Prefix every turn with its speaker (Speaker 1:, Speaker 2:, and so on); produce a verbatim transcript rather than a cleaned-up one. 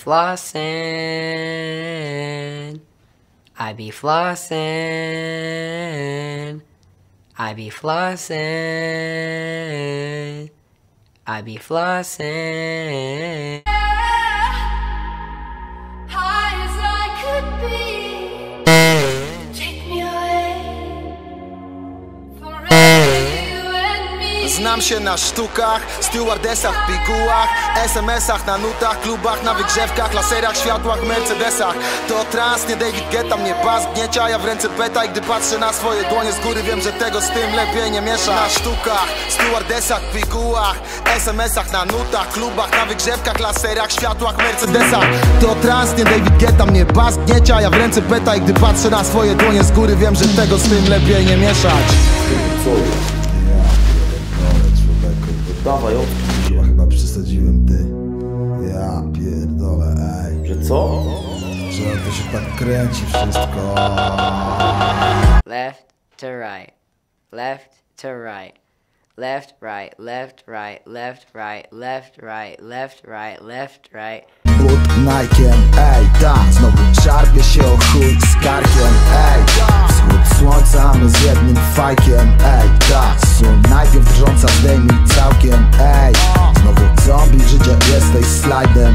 Speaker 1: flossing, I be flossing, I be flossing, I be flossing.
Speaker 2: High as I could be, take me away, forever you and me.
Speaker 3: Znam się na sztukach, stewardesach, pigułach, es em esach, na nutach, klubach, na wygrzewkach, laserach, światłach, mercedesach. To trans, nie David Guetta, mnie bas gniecia, ja w ręce beta i gdy patrzę na swoje dłonie z góry wiem, że tego z tym lepiej nie miesza. Na sztukach, stewardesach, pigułach, es em esach, na nutach, klubach, na wygrzewkach, laserach, światłach, mercedesach. To trans, nie David Guetta, mnie bas gniecia, ja w ręce beta i gdy patrzę na swoje dłonie z góry wiem, że tego z tym lepiej nie mieszać.
Speaker 4: Dawaj,
Speaker 5: Chyba, chyba przesadziłem, ty. Ja pierdolę, ej.
Speaker 4: że co?
Speaker 5: Że to się tak kręci wszystko.
Speaker 1: Left to right, left to right, left, right, left, right, left, right, left, right, left, right, left, right.
Speaker 5: But Nike'em, ej, ta, znowu szarpie się o chuj z karkiem, ej. Wschód słońca, my z jednym fajkiem, ej, ta. Sól najpierw drżąca, zdejmij całkiem, ej. Znowu zombie, życie jesteś slajdem,